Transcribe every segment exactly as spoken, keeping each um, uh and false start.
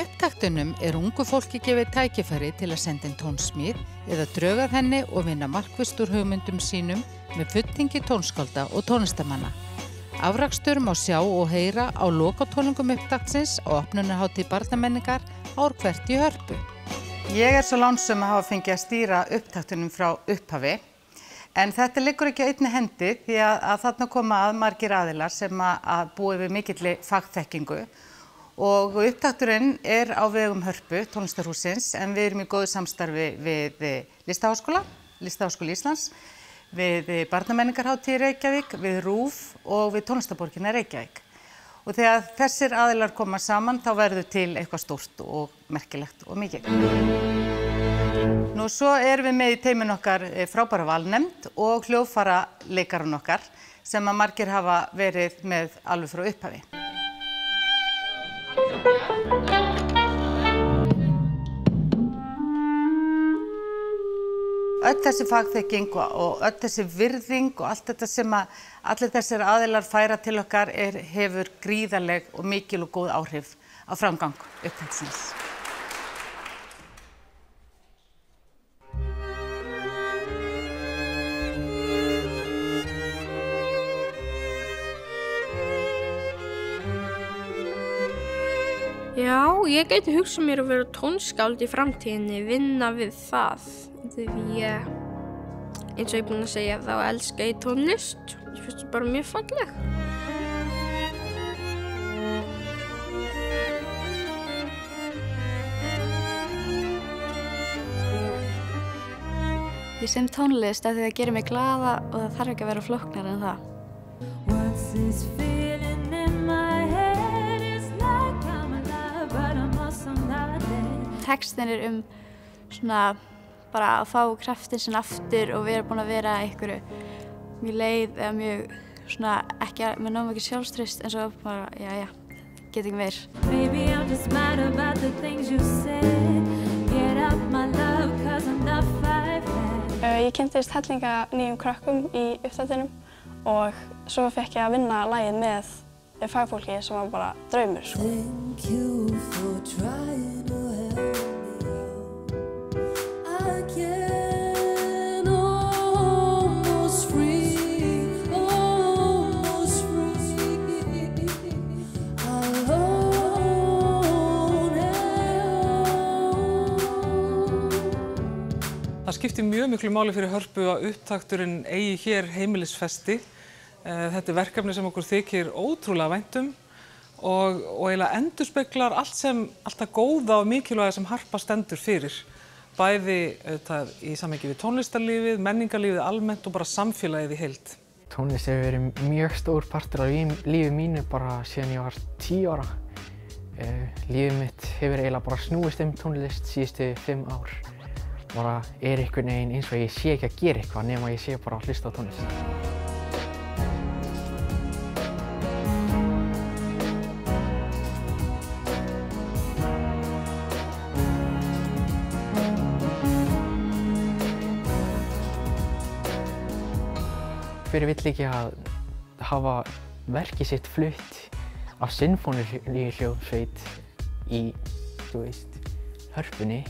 Upptaktunum er ungu fólki gefið tækifæri til að senda inn tónsmíð eða drög að henni og vinna markvisst úr hugmyndum sínum með fulltingi tónskálda og tónlistamanna. Afrakstur má sjá og heyra á lokatónleikum upptaktsins á opnunarhátíð barnamenningar ár hvert í Hörpu. Ég er svo lánsöm að hafa fengið að stýra upptaktunum frá upphafi, en þetta liggur ekki á einni hendi því að, að þarna koma að margir aðilar sem að, að búi við mikilli fagþekkingu. Og Upptakturinn er á vegum Hörpu, tónlistarhússins, en við erum í góðu samstarfi við Listaháskóla, Listaháskóla Íslands, við barnamenningarhátíð í Reykjavík, við RÚV og við tónlistarborgina Reykjavík. Og þegar þessir aðilar koma saman, þá verður til eitthvað stórt og merkilegt og mikið. Nú svo erum við með í teymin okkar frábæra valnefnd og hljóðfæraleikarann okkar sem að margir hafa verið með alveg frá upphafi. Öll þessi fagþekking og öll þessi virðing og allt þetta sem að allir þessir aðilar færa til okkar er, hefur gríðarleg og mikil og góð áhrif á framgang upptaktsins. Já, ég gæti hugsað mér að vera tónskáld í framtíðinni, vinna við það. Því ég, eins og ég er búin að segja, þá elska ég tónlist. Ég finnst það bara mjög falleg. Ég sem tónlist af því það gerir mig glaða og það þarf ekki að vera flóknara en það. Textin er um svona bara að fá kraftinn sinn aftur og vera búin að vera einhverju mjög leið eða mjög svona ekki með nógu mikið sjálfstraust en svo bara, já, já, get ekki meir. Ég kynntist hellinga nýjum krökkum í Upptaktinum og svo fékk ég að vinna lagið með fagfólki sem var bara draumur. Það skiptir mjög miklu máli fyrir Hörpu að Upptakturinn eigi hér heimilisfesti. Þetta er verkefni sem okkur þykir ótrúlega vænt um og, og eiginlega endurspeglar allt sem, allt það góða og mikilvæga sem Harpa stendur fyrir. Bæði auðvitað í samhengi við tónlistarlífið, menningarlífið almennt og bara samfélagið í heild. Tónlist hefur verið mjög stór partur af lífi mínu bara síðan ég var tíu ára. Lífið mitt hefur eiginlega bara snúist um tónlist síðustu fimm ár. Bara er einhvern veginn eins og ég sé ekki að gera eitthvað nema ég sé bara að hlusta á tónlist. Hver vill ekki að hafa verkið sitt flutt af sinfóníuhljómsveit í, þú veist, Hörpunni?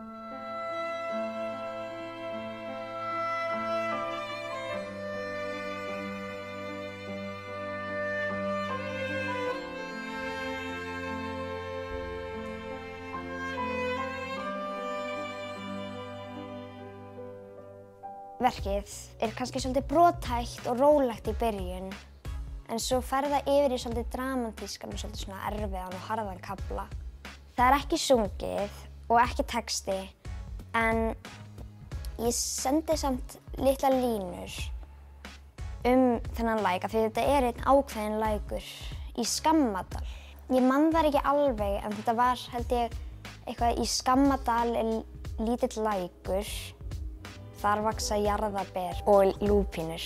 Verkið er kannski svolítið brothægt og rólegt í byrjun, en svo fer það yfir í svolítið dramatíska með svolítið svona erfiðan og harðan kafla. Það er ekki sungið og ekki texti, en ég sendi samt litla línur um þennan læk, af því þetta er einn ákveðinn lækur í Skammadal. Ég man það ekki alveg, en þetta var, held ég, eitthvað í Skammadal er lítill lækur. Þar vaxa jarðarber og lúpínur.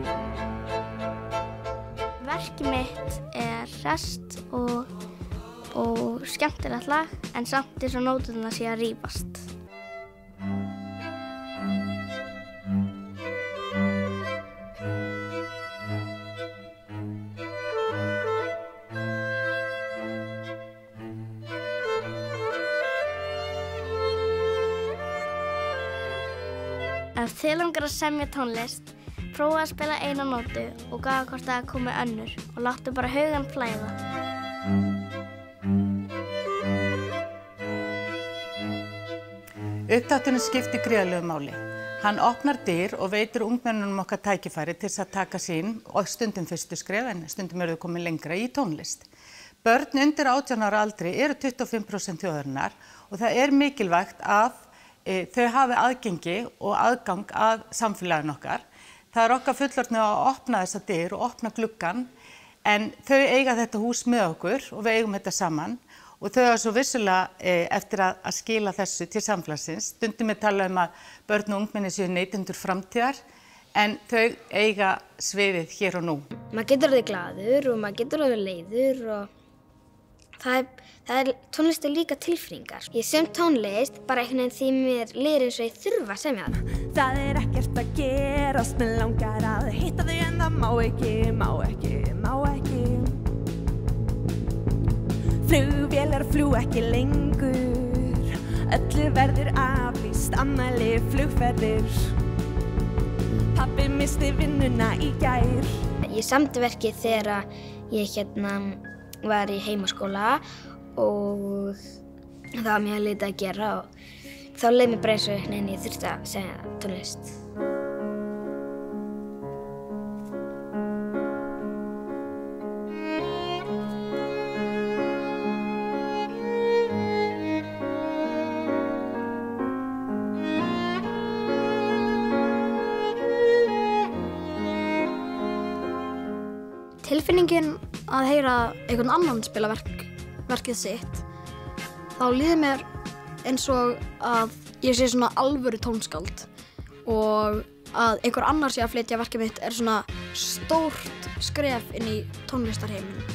Verkið mitt er hrest og og skemmtilegt lag, en samt eins og nóturnar sé að rífast. Ef þig langar að semja tónlist, prófa að spila eina nótu og gafa hvort það komi önnur og láttu bara hugann flæða. Upptakturinn skiptir gríðarlegu máli. Hann opnar dyr og veitir ungmennunum okkar tækifæri til að taka sín og stundum fyrstu skref en stundum eru þau komin lengra í tónlist. Börn undir átján ára aldri eru tuttugu og fimm prósent þjóðarinnar og það er mikilvægt að þau hafi aðgengi og aðgang að samfélaginu okkar. Það er okkar fullorðnu að opna þessa dyr og opna gluggann en þau eiga þetta hús með okkur og við eigum þetta saman og þau hafa svo vissulega eftir að, að skila þessu til samfélagsins. Stundum við tala um að börn og ungmenni séu neytendur framtíðar en þau eiga sviðið hér og nú. Maður getur orðið glaður og maður getur orðið leiður og það er, það er tónlist er líka tilfinningar. Ég sem tónlist bara einhvern veginn því mér líður eins og ég þurfa að semja hana. Það er ekkert að gerast, mig langar að hitta þig en það má ekki, má ekki, má ekki. Flugvélar fljú ekki lengur, öllu verður aflýst, afmæli flugferðir. Pabbi missti vinnuna í gær. Ég samdi verkið þegar ég hérna var í heimaskóla og það var mjög lítið að gera og þá leið mér bara eins og en ég þurfti að segja tónlist. Tilfinningin að heyra einhvern annan spila verk, verkið sitt, þá líður mér eins og að ég sé svona alvöru tónskáld og að einhver annar sé að flytja verkið mitt er svona stórt skref inn í tónlistarheiminn.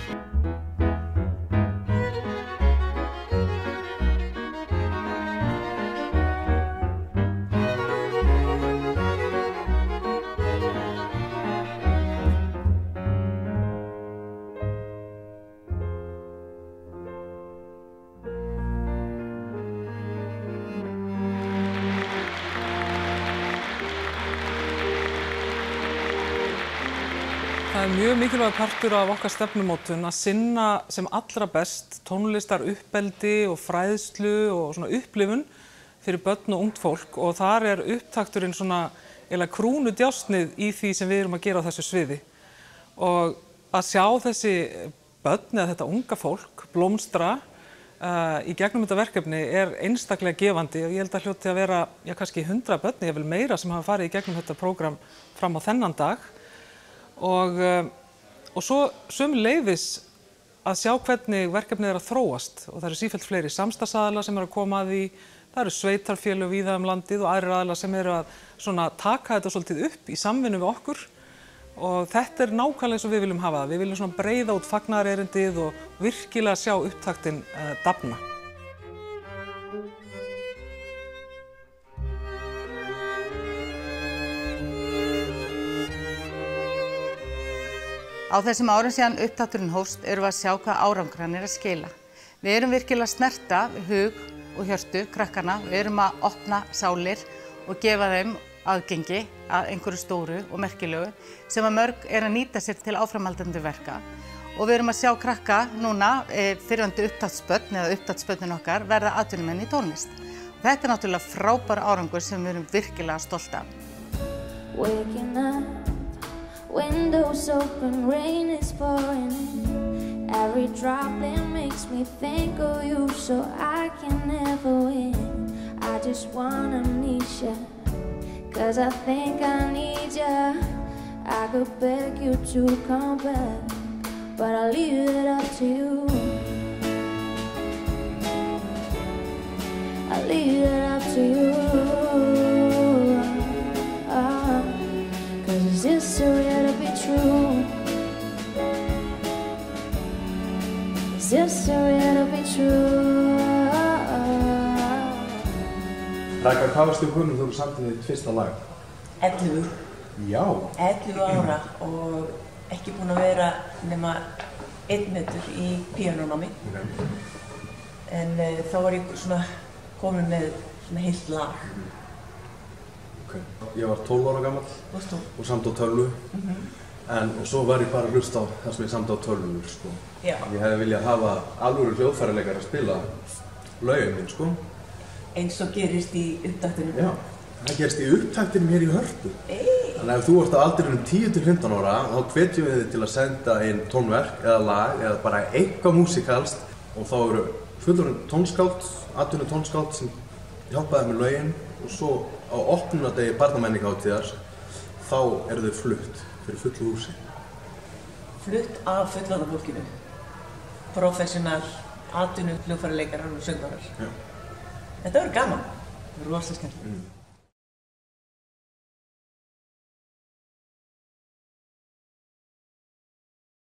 Það er mjög mikilvæg partur af okkar stefnumótun að sinna sem allra best tónlistar uppeldi og fræðslu og svona upplifun fyrir börn og ungt fólk og þar er upptakturinn svona eiginlega krúnudjásnið í því sem við erum að gera á þessu sviði. Og að sjá þessi börn eða þetta unga fólk blómstra uh, í gegnum þetta verkefni er einstaklega gefandi og ég held að hljóti að vera já, kannski hundrað börn, ég vil meira sem hafa farið í gegnum þetta prógram fram á þennan dag. Og, og svo sömuleiðis að sjá hvernig verkefnið er að þróast og það eru sífellt fleiri samstarfsaðilar sem eru að koma að því, það eru sveitarfélög víða um landið og aðrir aðilar sem eru að svona, taka þetta svolítið upp í samvinnu við okkur og þetta er nákvæmlega eins og við viljum hafa það. Við viljum svona breiða út fagnaðarerindið og virkilega sjá upptaktinn uh, dafna. Á þessum árum síðan upptakturinn hófst erum við að sjá hvað árangur hann er að skila. Við erum virkilega að snerta hug og hjörtu krakkana, við erum að opna sálir og gefa þeim aðgengi að einhverju stóru og merkilegu sem að mörg er að nýta sér til áframhaldandi verka. Og við erum að sjá krakka núna, e, fyrrverandi upptaktsbörn eða upptaktsbörnin okkar, verða atvinnumenn í tónlist. Og þetta er náttúrulega frábær árangur sem við erum virkilega stolt af. Windows open, rain is pouring in. Every droplet makes me think of you, so I can never win. I just want amnesia, cause I think I need ya. I could beg you to come back, but I'll leave it up to you. I'll leave it up to you. uh, Cause it's history to be true. It's just too real to be true. Raka, hvað varstu í hugmyndum þegar þú samtir þitt fyrsta lag? ellefu. Já. ellefu ára og ekki búin að vera nema einn metur í píanónámi. Okay. En uh, þá var ég svona komin með svona heilt lag. Okay. Ég var tólf ára gamall og, og samt á tölvu. Mm-hmm. En og svo var ég bara að hlusta á það sem ég samt á tölvu, sko. Já. Ég hefði viljað hafa alvöru hljóðfæraleikar að spila lögin mín, sko. Eins og gerist í Upptakturinn. Já, það gerist í Upptaktinum hér í Hörpu. Ei. Þannig að ef þú ert á aldrinum tíu til fimmtán ára, þá hvetjum við þig til að senda inn tónverk eða lag eða bara eitthvað músikalskt og þá eru fullorðin tónskáld, atvinnu tónskáld sem hjálpaði með lögin og svo á opnunardegi barnamenningahátíðar þá eru þau flutt fyrir fullu húsi. Flutt af fullorðna fólkinu. Professional, atvinnu, hljóðfæraleikarar og söngvarar. Já. Þetta verður gaman. Það verður rosa skemmtilegt. Mm.